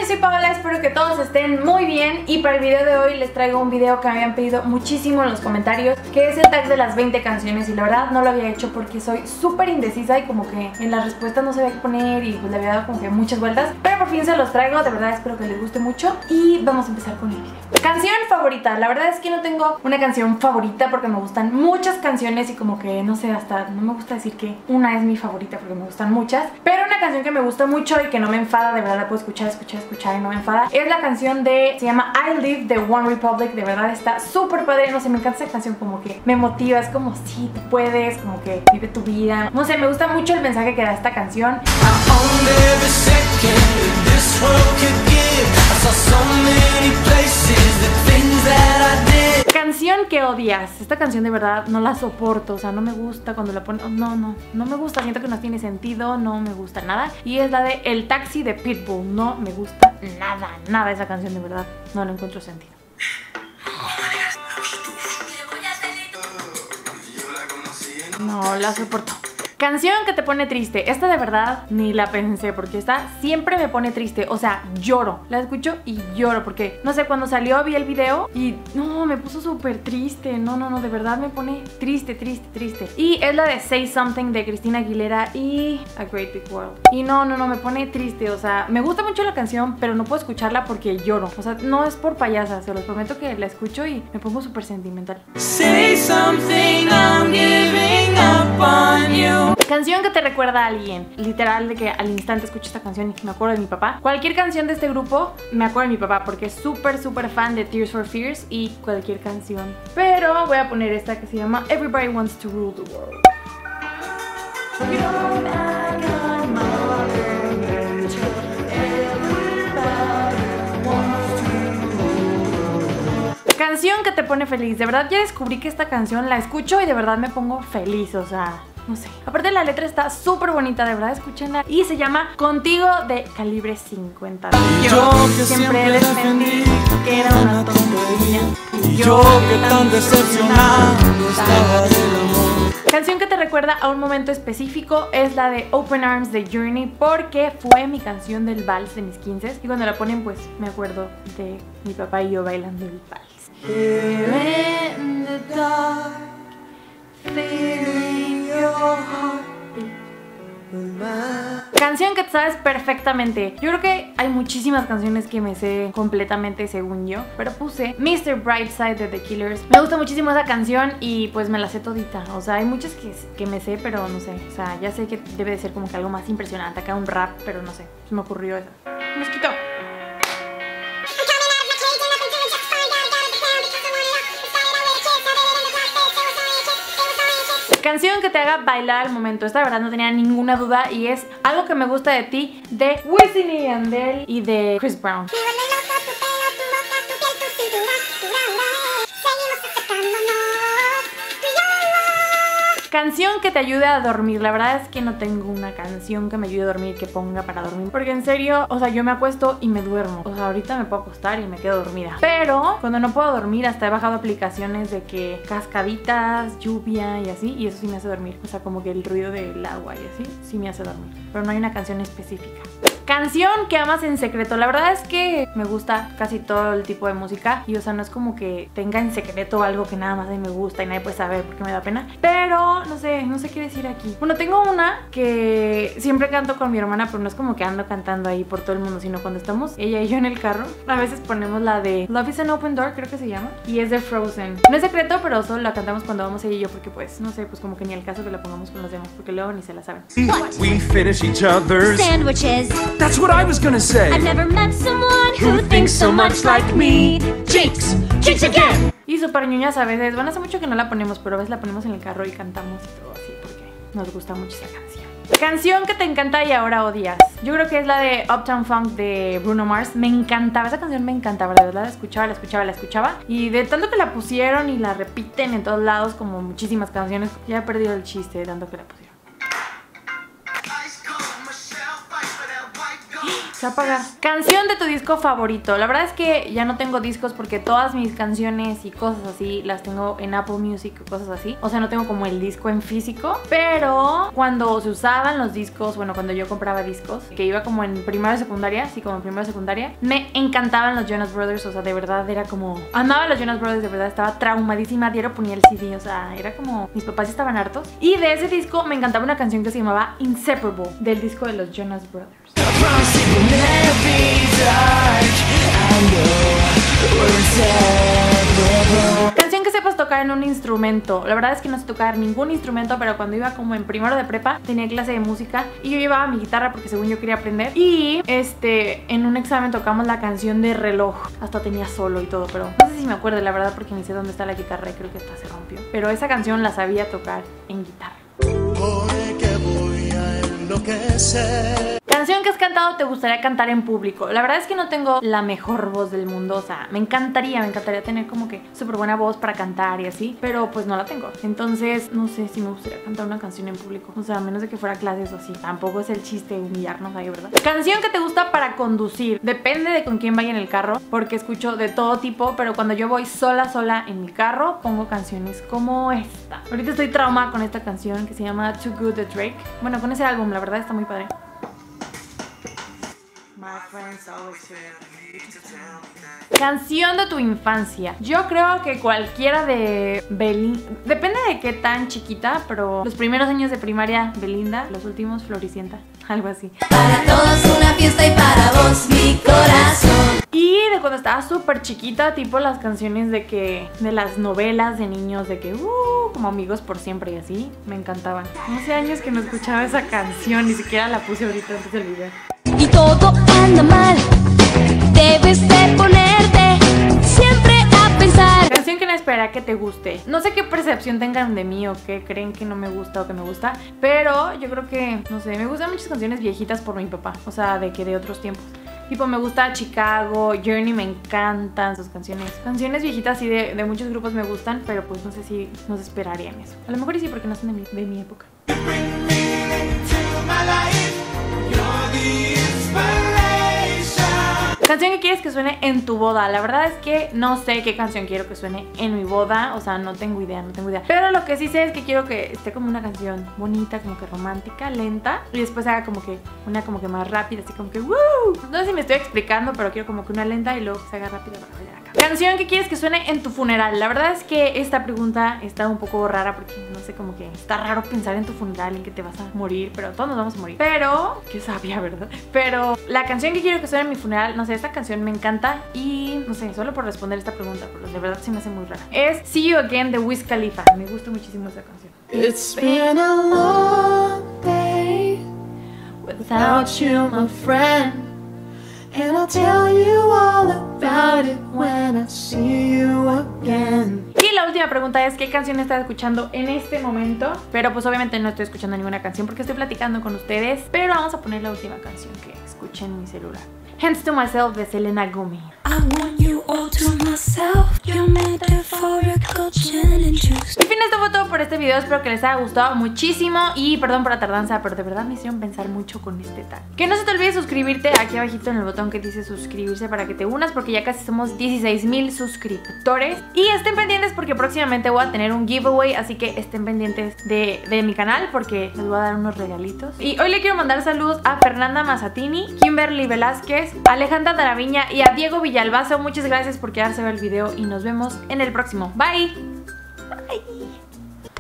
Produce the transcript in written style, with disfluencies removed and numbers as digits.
soy Paola, espero que todos estén muy bien. Y para el video de hoy les traigo un video que me habían pedido muchísimo en los comentarios, que es el tag de las 20 canciones. Y la verdad no lo había hecho porque soy súper indecisa y como que en las respuestas no sabía qué poner y pues le había dado como que muchas vueltas. Pero por fin se los traigo, de verdad espero que les guste mucho. Y vamos a empezar con el video. Canción favorita, la verdad es que no tengo una canción favorita porque me gustan muchas canciones y como que no sé, hasta no me gusta decir que una es mi favorita porque me gustan muchas. Pero una canción que me gusta mucho y que no me enfada, de verdad la puedo escuchar y no me enfada, es la canción se llama I Live de One Republic. De verdad está súper padre, no sé, me encanta esa canción, como que me motiva, es como sí, tú puedes, como que vive tu vida, no sé, me gusta mucho el mensaje que da esta canción. Canción que odias. Esta canción de verdad no la soporto, o sea, no me gusta cuando la ponen. No me gusta, siento que no tiene sentido, no me gusta nada. Y es la de El Taxi de Pitbull. No me gusta nada esa canción, de verdad, no le encuentro sentido. No la soporto. Canción que te pone triste. Esta de verdad ni la pensé porque esta siempre me pone triste. O sea, lloro. La escucho y lloro porque, no sé, cuando salió vi el video y no, me puso súper triste. No, de verdad me pone triste. Y es la de Say Something de Cristina Aguilera y A Great Big World. Y no, me pone triste. O sea, me gusta mucho la canción, pero no puedo escucharla porque lloro. O sea, no es por payasa, se los prometo que la escucho y me pongo súper sentimental. Say something, I'm giving up on you. Canción que te recuerda a alguien. Literal, de que al instante escucho esta canción y me acuerdo de mi papá. Cualquier canción de este grupo me acuerdo de mi papá porque es súper fan de Tears for Fears y cualquier canción. Pero voy a poner esta que se llama Everybody Wants to Rule the World. Canción que te pone feliz. De verdad ya descubrí que esta canción la escucho y de verdad me pongo feliz, o sea, no sé. Aparte la letra está súper bonita, de verdad, escúchenla. Y se llama Contigo de Calibre 50. Yo que siempre defendí que era una tontería. Y yo que tan decepcionado estaba del amor. Canción que te recuerda a un momento específico es la de Open Arms de Journey, porque fue mi canción del vals de mis 15 y cuando la ponen pues me acuerdo de mi papá y yo bailando el vals. Here in the dark, feeling your heartbeat. Canción que te sabes perfectamente. Yo creo que hay muchísimas canciones que me sé completamente según yo, pero puse Mr. Brightside de The Killers. Me gusta muchísimo esa canción y pues me la sé todita. O sea, hay muchas que me sé, pero no sé. O sea, ya sé que debe de ser como que algo más impresionante, acá un rap, pero no sé, se me ocurrió esa. Mosquito. Canción que te haga bailar al momento. Esta de verdad no tenía ninguna duda y es Algo que me gusta de ti de Wisin y Yandel y de Chris Brown. Canción que te ayude a dormir. La verdad es que no tengo una canción que me ayude a dormir, que ponga para dormir, porque en serio, o sea, yo me acuesto y me duermo. O sea, ahorita me puedo acostar y me quedo dormida, pero cuando no puedo dormir hasta he bajado aplicaciones de que cascaditas, lluvia y así, y eso sí me hace dormir. O sea, como que el ruido del agua y así, sí me hace dormir, pero no hay una canción específica. Canción que amas en secreto. La verdad es que me gusta casi todo el tipo de música y o sea, no es como que tenga en secreto algo que nada más a mí me gusta y nadie puede saber porque me da pena, pero no sé qué decir aquí. Bueno, tengo una que siempre canto con mi hermana, pero no es como que ando cantando ahí por todo el mundo, sino cuando estamos ella y yo en el carro, a veces ponemos la de Love is an Open Door, creo que se llama, y es de Frozen. No es secreto, pero solo la cantamos cuando vamos ella y yo porque pues, no sé, pues como que ni al caso que la pongamos con los demás porque luego ni se la saben. We finish each other's sandwiches. That's what I was gonna say. I've never met someone who thinks so much like me. Jinx, jinx again. Y súper ñoñas a veces. Bueno, hace mucho que no la ponemos, pero a veces la ponemos en el carro y cantamos y todo así porque nos gusta mucho esa canción. Canción que te encanta y ahora odias. Yo creo que es la de Uptown Funk de Bruno Mars. Me encantaba, esa canción me encantaba, la verdad, la escuchaba. Y de tanto que la pusieron y la repiten en todos lados, como muchísimas canciones, ya he perdido el chiste de tanto que la pusieron. Se va a apagar. Canción de tu disco favorito. La verdad es que ya no tengo discos porque todas mis canciones y cosas así las tengo en Apple Music o cosas así. O sea, no tengo como el disco en físico. Pero cuando se usaban los discos, bueno, cuando yo compraba discos, que iba como en primero de secundaria, así como en primero de secundaria, me encantaban los Jonas Brothers. O sea, de verdad era como... amaba los Jonas Brothers, de verdad estaba traumadísima. Diario ponía el CD, o sea, era como... mis papás estaban hartos. Y de ese disco me encantaba una canción que se llamaba Inseparable, del disco de los Jonas Brothers. Canción que sepas tocar en un instrumento. La verdad es que no sé tocar ningún instrumento, pero cuando iba como en primero de prepa tenía clase de música y yo llevaba mi guitarra porque según yo quería aprender. Y en un examen tocamos la canción de Reloj. Hasta tenía solo y todo, pero no sé si me acuerdo la verdad porque ni sé dónde está la guitarra y creo que hasta se rompió. Pero esa canción la sabía tocar en guitarra. Canción que has cantado te gustaría cantar en público. La verdad es que no tengo la mejor voz del mundo. O sea, me encantaría tener como que súper buena voz para cantar y así, pero pues no la tengo. Entonces no sé si me gustaría cantar una canción en público. O sea, a menos de que fuera clases o así. Tampoco es el chiste humillarnos ahí, ¿verdad? Canción que te gusta para conducir. Depende de con quién vaya en el carro, porque escucho de todo tipo, pero cuando yo voy sola en mi carro, pongo canciones como esta. Ahorita estoy traumada con esta canción que se llama Too Good de Drake. Bueno, con ese álbum, la verdad está muy padre. Canción de tu infancia. Yo creo que cualquiera de Belinda. Depende de qué tan chiquita, pero los primeros años de primaria, Belinda. Los últimos, Floricienta. Algo así. Para todos una fiesta y para vos mi corazón. Y de cuando estaba súper chiquita, tipo las canciones de las novelas de niños, de que como Amigos por Siempre y así, me encantaban. Hace años que no escuchaba esa canción, ni siquiera la puse ahorita antes del video. Y todo anda mal, debes de ponerte siempre a pensar. Canción que no espera que te guste. No sé qué percepción tengan de mí o qué creen que no me gusta o que me gusta, pero yo creo que, no sé, me gustan muchas canciones viejitas por mi papá, o sea, de otros tiempos. Tipo, me gusta Chicago, Journey, me encantan sus canciones. Canciones viejitas y de muchos grupos me gustan, pero pues no sé si nos esperarían eso. A lo mejor sí, porque no son de mi época. Canción que quieres que suene en tu boda. La verdad es que no sé qué canción quiero que suene en mi boda. O sea, no tengo idea. Pero lo que sí sé es que quiero que esté como una canción bonita, como que romántica, lenta. Y después haga como que una como que más rápida, así como que ¡woo! No sé si me estoy explicando, pero quiero como que una lenta y luego que se haga rápida para bailar acá. Canción que quieres que suene en tu funeral. La verdad es que esta pregunta está un poco rara porque no sé, como que está raro pensar en tu funeral, en que te vas a morir, pero todos nos vamos a morir. Pero, qué sabia, ¿verdad? Pero la canción que quiero que suene en mi funeral, no sé, esta canción me encanta y no sé, solo por responder esta pregunta, pero de verdad sí me hace muy rara. Es See You Again de Wiz Khalifa. Me gusta muchísimo esa canción. It's been a long day without you, my friend, and I'll tell you all about it when I see you again. Y la última pregunta es ¿qué canción estás escuchando en este momento? Pero pues obviamente no estoy escuchando ninguna canción porque estoy platicando con ustedes. Pero vamos a poner la última canción que escuché en mi celular. Hands to Myself de Selena Gomez. I want you all to myself. You're metaphorical gin and juice. En fin, esto fue todo por este video. Espero que les haya gustado muchísimo. Y perdón por la tardanza, pero de verdad me hicieron pensar mucho con este tag. Que no se te olvide suscribirte aquí abajito en el botón que dice suscribirse para que te unas, porque ya casi somos 16,000 suscriptores. Y estén pendientes porque próximamente voy a tener un giveaway, así que estén pendientes de mi canal porque les voy a dar unos regalitos. Y hoy le quiero mandar saludos a Fernanda Mazzatini, Kimberly Velázquez, Alejandra Taraviña y a Diego Villalbazo. Muchas gracias por quedarse a ver el video y nos vemos en el próximo. Bye. Bye.